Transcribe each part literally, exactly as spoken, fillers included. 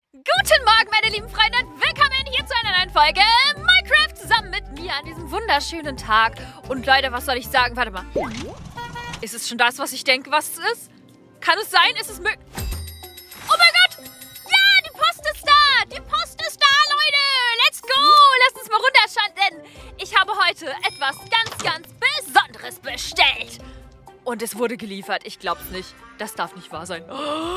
Guten Morgen, meine lieben Freunde, und willkommen hier zu einer neuen Folge Minecraft zusammen mit mir an diesem wunderschönen Tag. Und Leute, was soll ich sagen? Warte mal. Ist es schon das, was ich denke, was es ist? Kann es sein? Ist es möglich? Oh mein Gott! Ja, die Post ist da! Die Post ist da, Leute! Let's go! Lasst uns mal runterschauen, denn ich habe heute etwas ganz, ganz Besonderes bestellt. Und es wurde geliefert. Ich glaub's nicht. Das darf nicht wahr sein. Oh, no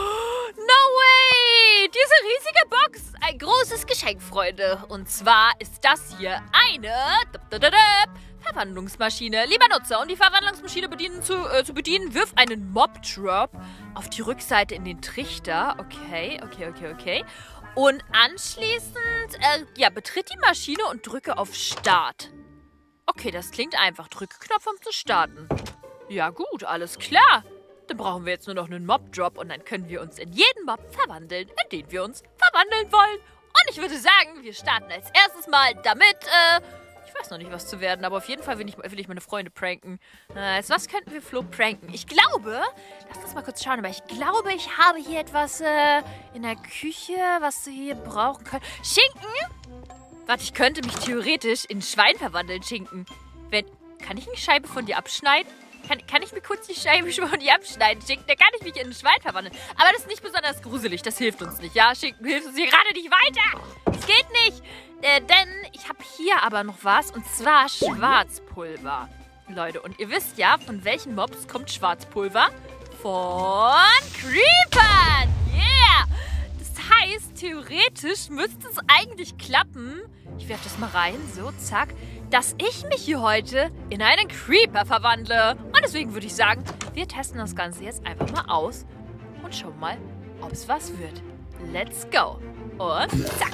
way! Diese riesige Box. Ein großes Geschenk, Freunde. Und zwar ist das hier eine Verwandlungsmaschine. Lieber Nutzer, um die Verwandlungsmaschine bedienen zu, äh, zu bedienen, wirf einen Mob-Drop auf die Rückseite in den Trichter. Okay, okay, okay, okay. Und anschließend, äh, ja, betritt die Maschine und drücke auf Start. Okay, das klingt einfach. Drücke Knopf, um zu starten. Ja gut, alles klar. Dann brauchen wir jetzt nur noch einen Mob-Drop und dann können wir uns in jeden Mob verwandeln, in den wir uns verwandeln wollen. Und ich würde sagen, wir starten als erstes mal damit, äh, ich weiß noch nicht, was zu werden, aber auf jeden Fall will ich, will ich meine Freunde pranken. Äh, als was könnten wir Flo pranken? Ich glaube, lass uns mal kurz schauen, aber ich glaube, ich habe hier etwas äh, in der Küche, was wir hier brauchen können. Schinken? Warte, ich könnte mich theoretisch in ein Schwein verwandeln, Schinken. Wenn, kann ich eine Scheibe von dir abschneiden? Kann, kann ich mir kurz die Scheibe von dir abschneiden, Schinken? Da kann ich mich in ein Schwein verwandeln. Aber das ist nicht besonders gruselig. Das hilft uns nicht, ja? Schinken hilft uns hier gerade nicht weiter. Das geht nicht. Äh, denn ich habe hier aber noch was. Und zwar Schwarzpulver. Leute, und ihr wisst ja, von welchen Mobs kommt Schwarzpulver? Von Creepern. Yeah. Das heißt, theoretisch müsste es eigentlich klappen. Ich werfe das mal rein. So, zack. Dass ich mich hier heute in einen Creeper verwandle. Und deswegen würde ich sagen, wir testen das Ganze jetzt einfach mal aus und schauen mal, ob es was wird. Let's go. Und zack.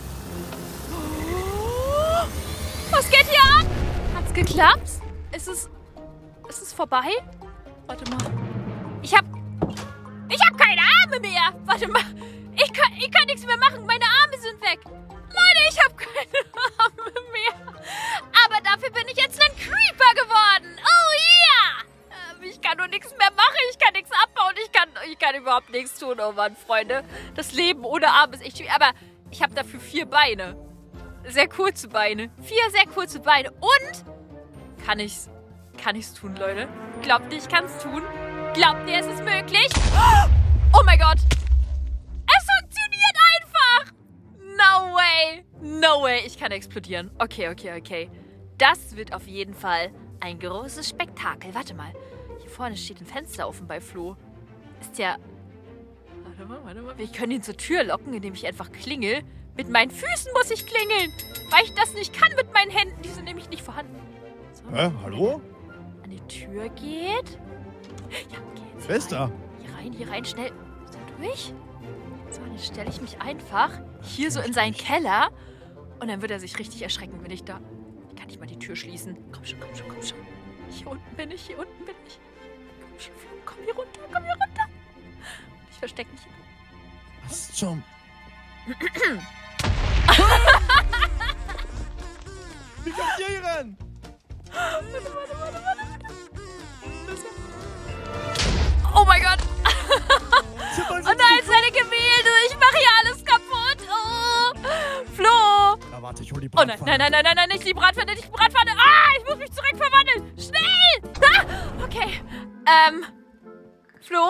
Was geht hier ab? Hat's geklappt? Ist es, ist es vorbei? Warte mal. Ich hab, ich hab keine Arme mehr. Warte mal. Ich kann, ich kann nichts mehr machen. Meine Arme sind weg. Leute, ich habe keine Arme mehr. Aber dafür bin ich jetzt ein Creeper geworden. Oh ja! Yeah. Ich kann nur nichts mehr machen. Ich kann nichts abbauen. Ich kann, ich kann überhaupt nichts tun. Oh Mann, Freunde. Das Leben ohne Arme ist echt schwierig. Aber ich habe dafür vier Beine. Sehr kurze Beine. Vier sehr kurze Beine. Und kann ich's, kann ich's tun, Leute? Glaubt ihr, ich kann's tun? Glaubt ihr, es ist möglich? Oh mein Gott! Es funktioniert einfach! No way! No way! Ich kann explodieren. Okay, okay, okay. Das wird auf jeden Fall ein großes Spektakel. Warte mal. Hier vorne steht ein Fenster offen bei Flo. Ist ja... Warte mal, warte mal. Wir können ihn zur Tür locken, indem ich einfach klingel. Mit meinen Füßen muss ich klingeln. Weil ich das nicht kann mit meinen Händen. Die sind nämlich nicht vorhanden. So. Hä? Hallo? An die Tür geht. Ja, okay. Jetzt Wer ist da? Hier rein, hier rein, schnell. Ist er durch? So, dann stelle ich mich einfach hier so in seinen Keller. Und dann wird er sich richtig erschrecken, wenn ich da... Kann ich mal die Tür schließen? Komm schon, komm schon, komm schon. Hier unten bin ich, hier unten bin ich. Komm schon, Flo, komm hier runter, komm hier runter. Ich verstecke mich. Was zum... Wie kommt ihr hier ran? Warte, warte, warte, warte, warte. Oh mein Gott. Oh nein, seine Gemälde. Ich mache hier alles kaputt. Oh. Flo. Na warte, ich hol die Oh nein, Bratpfanne. nein, nein, nein, nein, nein, nicht die Bratpfanne, nicht die Bratpfanne. Ah, ich muss mich zurückverwandeln. Schnell. Ah, okay. Ähm. Flo?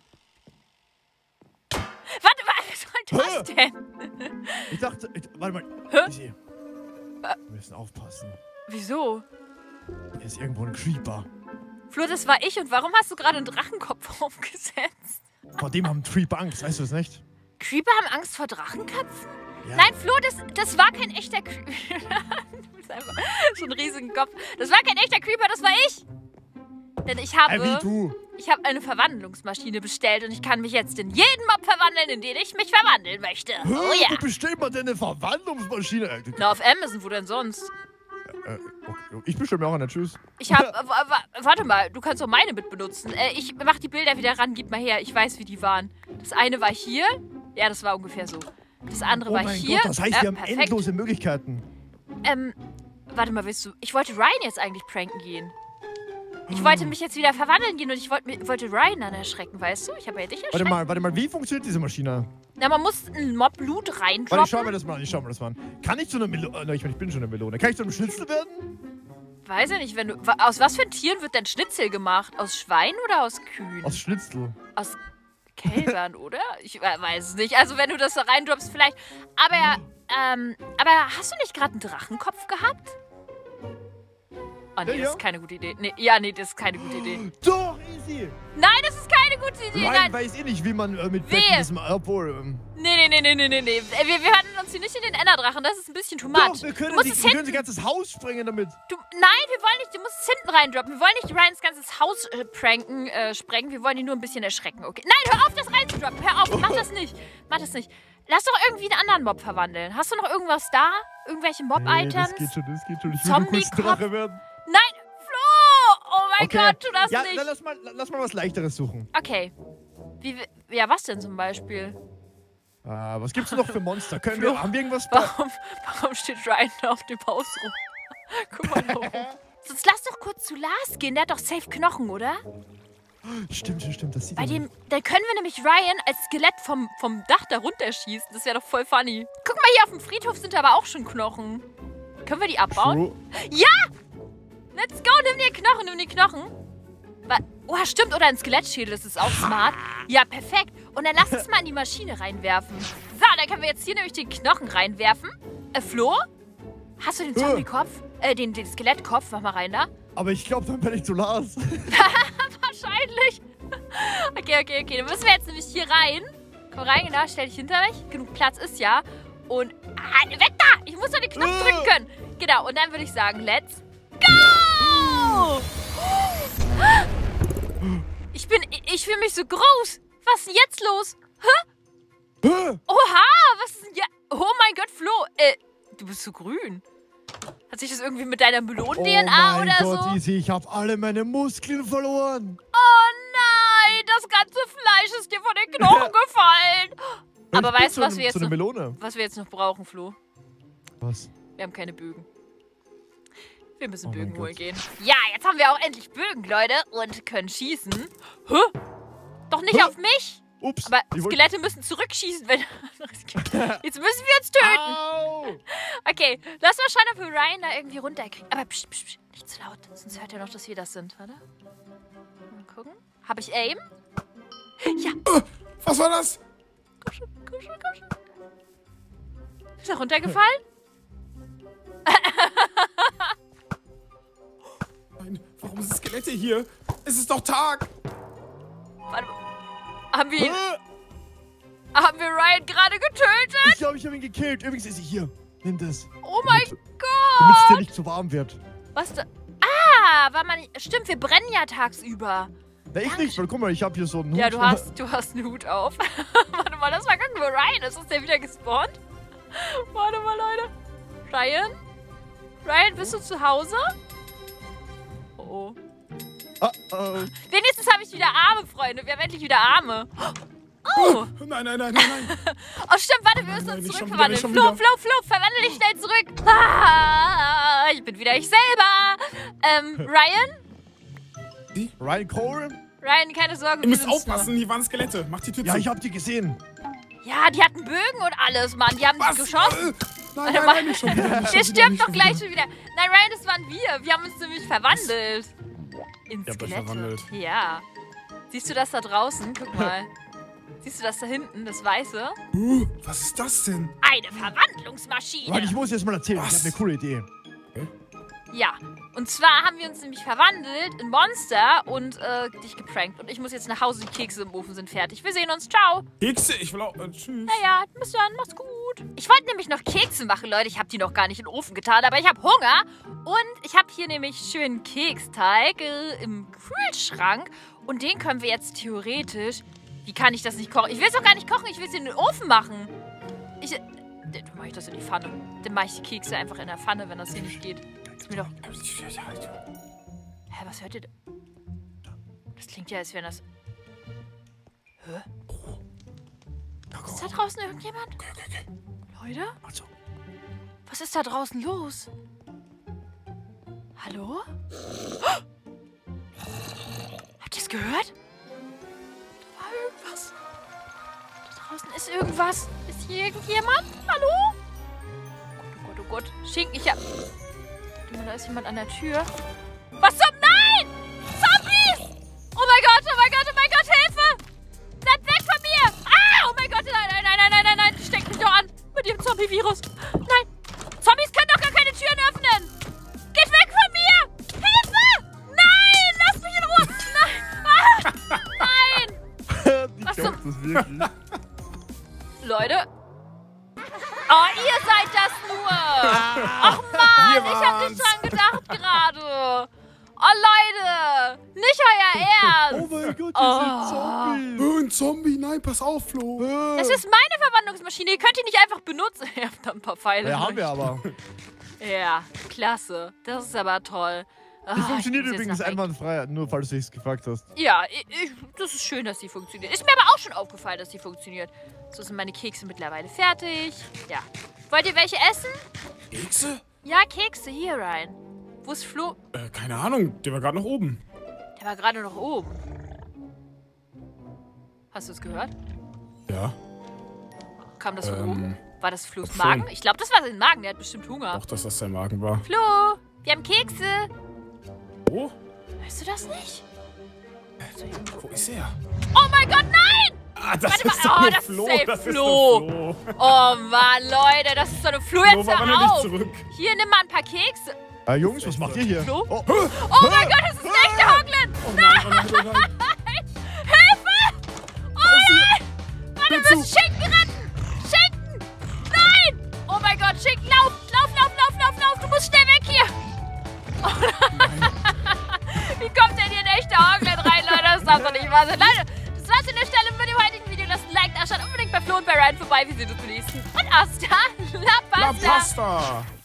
Warte, was soll das denn? Ich dachte, ich, warte mal. Hä? Easy. Wir müssen aufpassen. Wieso? Hier ist irgendwo ein Creeper. Flo, das war ich. Und warum hast du gerade einen Drachenkopf aufgesetzt? Vor dem haben Creeper Angst, weißt du es nicht? Creeper haben Angst vor Drachenköpfen? Ja. Nein, Flo, das, das war kein echter Creeper. Du bist einfach so einen riesigen Kopf. Das war kein echter Creeper, das war ich. Denn ich habe, Äh, wie du? ich habe eine Verwandlungsmaschine bestellt und ich kann mich jetzt in jeden Mob verwandeln, in den ich mich verwandeln möchte. Hä? Oh ja. Wo bestellt man denn eine Verwandlungsmaschine? Äh, Na, auf Amazon, wo denn sonst? äh, okay. Ich bestelle mir auch eine. Tschüss. Ich habe, warte mal, du kannst doch meine mit benutzen. Äh, ich mach die Bilder wieder ran, gib mal her. Ich weiß, wie die waren. Das eine war hier. Ja, das war ungefähr so. Das andere Oh war mein hier. Gott, das heißt, ja, wir haben perfekt. endlose Möglichkeiten. Ähm, warte mal, willst du... Ich wollte Ryan jetzt eigentlich pranken gehen. Ich wollte mich jetzt wieder verwandeln gehen und ich wollte, wollte Ryan dann erschrecken, weißt du? Ich habe ja dich erschreckt. Warte mal, warte mal, wie funktioniert diese Maschine? Na, man muss einen Mob Loot Warte, reindroppen. ich schau mir das mal an, ich schau mir das mal an. Kann ich zu einer Melone... Ich meine, ich bin schon eine Melone. Kann ich zu einem Schnitzel werden? Weiß ich nicht, wenn du... Aus was für ein Tieren wird denn Schnitzel gemacht? Aus Schwein oder aus Kühen? Aus Schnitzel. Aus Kälbern, oder? Ich weiß es nicht. Also wenn du das da reindroppst, vielleicht. Aber, ähm, aber hast du nicht gerade einen Drachenkopf gehabt? Oh nee, Ja, das ja. ist keine gute Idee. Nee, ja, nee, das ist keine gute Idee. Doch, easy. Nein, das ist keine gute Idee. Ryan Nein. weiß eh nicht, wie man äh, mit Wehe. Betten diesem... Obwohl... Ähm, Nee, nee, nee, nee, nee, nee, nee. Wir, wir handeln uns hier nicht in den Enderdrachen. Das ist ein bisschen too doch, much. wir Du können, musst die, es wir hinten... können das ganze Haus sprengen damit. Du, nein, wir wollen nicht... Du musst es hinten reindroppen. Wir wollen nicht Ryans ganzes Haus äh, pranken, äh, sprengen. Wir wollen ihn nur ein bisschen erschrecken, okay? Nein, hör auf, das reinzudroppen. Hör auf, mach das nicht. Mach das nicht. Lass doch irgendwie einen anderen Mob verwandeln. Hast du noch irgendwas da? Irgendwelche Nee, Mob-Items? das geht schon, das geht schon. Ich will nur kurz Zombie-Kopf? Drache werden. Nein, Flo! Oh mein Okay. Gott, tu das Ja, nicht. dann lass mal, lass mal was Leichteres suchen. Okay. Wie, ja, was denn zum Beispiel? Ah, was gibt's noch für Monster? Können wir, haben wir irgendwas... bei- Warum, warum steht Ryan da auf dem Haus rum? Guck mal da oben. Sonst lass doch kurz zu Lars gehen. Der hat doch safe Knochen, oder? Stimmt, stimmt, stimmt. Das sieht Bei er dem, nicht. dann können wir nämlich Ryan als Skelett vom, vom Dach da runterschießen. Das wäre doch voll funny. Guck mal, hier auf dem Friedhof sind aber auch schon Knochen. Können wir die abbauen? True. Ja! Let's go, nimm dir Knochen, nimm die Knochen. Wa- Oh, stimmt, oder ein Skelettschädel, das ist auch smart. Ja, perfekt. Und dann lass es mal in die Maschine reinwerfen. So, dann können wir jetzt hier nämlich den Knochen reinwerfen. Äh, Flo? Hast du den Zombie-Kopf? Äh, den, den Skelettkopf, mach mal rein da. Aber ich glaube, dann bin ich zu Lars. Wahrscheinlich. Okay, okay, okay. Dann müssen wir jetzt nämlich hier rein. Komm rein, genau, stell dich hinter mich. Genug Platz ist ja. Und, ah, weg da! Ich muss doch den Knopf drücken können. Genau, und dann würde ich sagen, let's go! Ich bin, ich fühle mich so groß. Was ist denn jetzt los? Hä? Hä? Oha, was ist denn jetzt? Oh mein Gott, Flo. Äh, du bist so grün. Hat sich das irgendwie mit deiner Melonen-D N A oh mein oder Gott, so? Easy, ich habe alle meine Muskeln verloren. Oh nein, das ganze Fleisch ist dir von den Knochen gefallen. Aber Ich bin weißt du, zu was einem- wir jetzt zu einer noch, Melone. was wir jetzt noch brauchen, Flo? Was? Wir haben keine Bögen. Wir müssen Oh mein Bögen Gott. holen gehen. Ja, jetzt haben wir auch endlich Bögen, Leute. Und können schießen. Hä? Doch nicht Hä? auf mich. Ups. Aber ich wollt- Skelette müssen zurückschießen, wenn... Jetzt müssen wir uns töten. Au! Okay, lass mal schauen, ob wir Ryan da irgendwie runterkriegen. Aber psch, psch, psch, nicht zu laut, sonst hört er noch, dass wir das sind. Warte. Mal gucken. Habe ich Aim? Ja, Was war das? komm schon, komm schon, komm schon. Ist er runtergefallen? Nein, warum sind Skelette hier? Es ist doch Tag. Warte mal. Haben wir ihn, Hä? haben wir Ryan gerade getötet? Ich glaube, ich habe ihn gekillt. Übrigens ist sie hier. Nimm das. Oh mein Damit es dir Gott. nicht zu warm wird. Was da? Ah, weil man... Stimmt, wir brennen ja tagsüber. Na, ich nicht, weil guck mal, ich habe hier so einen Hut. Ja, du hast, du hast einen Hut auf. Warte mal, lass mal gucken, wo Ryan ist. Ist der wieder gespawnt? Warte mal, Leute. Ryan? Ryan, bist du zu Hause? Oh, oh. Ah, oh. Wenigstens habe ich wieder Arme, Freunde. Wir haben endlich wieder Arme. Oh. Nein, nein, nein, nein, nein. Oh, stimmt, warte, wir Nein, müssen nein, uns nicht schon zurückverwandeln. wieder, nicht schon Flo, wieder. Flo, Flo, verwandle dich schnell zurück. Ah, ich bin wieder ich selber. Ähm, Ryan? Ryan Cole? Ryan, keine Sorgen. Ihr wir müsst sind's aufpassen, hier waren Skelette. Macht die Tür Ja, zu. ich habe die gesehen. nur. Ja, die hatten Bögen und alles, Mann. Die haben Was? geschossen. Äh, Nein, nein, nein, nicht schon wieder. Nicht Der schon wieder, stirbt nicht doch schon gleich wieder. schon wieder. Nein, Ryan, das waren wir. Wir haben uns nämlich verwandelt. In Ihr habt euch Skelette. verwandelt. Ja. Siehst du das da draußen? Guck mal. Siehst du das da hinten, das Weiße? Uh, was ist das denn? Eine Verwandlungsmaschine. Ryan, ich muss jetzt mal erzählen. Was? Ich habe eine coole Idee. Ja. Und zwar haben wir uns nämlich verwandelt in Monster und äh, dich geprankt. Und ich muss jetzt nach Hause, die Kekse im Ofen sind fertig. Wir sehen uns. Ciao. Kekse, ich will auch. Äh, tschüss. Naja, bis dann. Mach's gut. Ich wollte nämlich noch Kekse machen, Leute. Ich habe die noch gar nicht in den Ofen getan, aber ich habe Hunger. Und ich habe hier nämlich schönen Keksteig äh, im Kühlschrank. Und den können wir jetzt theoretisch... Wie kann ich das nicht kochen? Ich will es doch gar nicht kochen. Ich will es in den Ofen machen. Ich... äh, Dann mache ich das in die Pfanne. Dann mache ich die Kekse einfach in der Pfanne, wenn das hier nicht geht. Ist mir doch... Hä, was hört ihr da? Das klingt ja, als wäre das... Hä? Ist da draußen irgendjemand? Okay, okay, okay. Leute? Also, Was ist da draußen los? Hallo? Habt ihr es gehört? Da war irgendwas. Da Draußen ist irgendwas. Ist hier irgendjemand? Hallo? Oh Gott, oh Gott, oh Gott. Schinken, ich hab... Da ist jemand an der Tür. Was zum... Nein! Zombies! Oh mein Gott, oh mein Gott, oh mein Gott, Hilfe! Bleib weg von mir! Ah, oh mein Gott, nein, nein, nein, nein, nein, nein, nein. Steckt mich doch an mit dem Zombie-Virus. Nein, Zombies können doch gar keine Türen öffnen. Geht weg von mir! Hilfe! Nein, lass mich in Ruhe! Nein! Ah, nein! Die Was glaubt das wirklich. Leute. Oh, ihr seid das nur. Ach Mann, Wir ich hab waren's. nicht dran gedacht gerade. Oh, Leute. Nicht euer Oh Ernst. mein Gott, Oh. hier sind Zombies. Oh, ein Zombie. Nein, pass auf, Flo. Das ist meine Verwandlungsmaschine. Ihr könnt die nicht einfach benutzen. Ihr habt da ein paar Pfeile. Ja, haben wir aber. Ja, klasse. Das ist aber toll. Ah, Die ich funktioniert muss jetzt übrigens nach weg. einwandfrei, nur falls du es gefragt hast. Ja, ich, ich, das ist schön, dass die funktioniert. Ist mir aber auch schon aufgefallen, dass die funktioniert. So sind meine Kekse mittlerweile fertig. Ja. Wollt ihr welche essen? Kekse? Ja, Kekse. Hier rein. Wo ist Flo? Äh, keine Ahnung. Der war gerade noch oben. Der war gerade noch oben. Hast du es gehört? Ja. Kam das von Ähm, oben? War das Flo's schon. Magen? Ich glaube, das war sein Magen. Der hat bestimmt Hunger. Auch, dass das sein Magen war. Flo, wir haben Kekse. Oh? Hörst du das nicht? Wo ist er? Oh mein Gott, nein! Ah, das Warte ist mal. doch Oh, nur das ist Flo. safe Das ist Flo. doch Flo. Oh Mann, Leute, das ist so eine Flo. Flo Jetzt war aber noch hör nicht auf. zurück. Hier, nimm mal ein paar Kekse. Ah, Jungs, was macht ihr hier? Flo? Oh, Oh mein Gott, das ist ein echter Hoglin. Oh nein, oh nein, oh nein. Hilfe! Oh nein! Warte, wir Bitte. müssen Schinken retten! Schinken! Nein! Oh mein Gott, Schinken, lauf! Lauf, lauf, lauf, lauf, lauf! Du musst schnell weg hier! Oh nein. Wie kommt denn hier ein echter Hoglin rein, Leute? Das darf doch nicht wahr sein. Leute, das war's an der Stelle mit dem heutigen Video. Lasst ein Like da, schaut unbedingt bei Flo und bei Ryan vorbei. Wir sehen uns beim nächsten. Und hasta la La pasta! Pasta.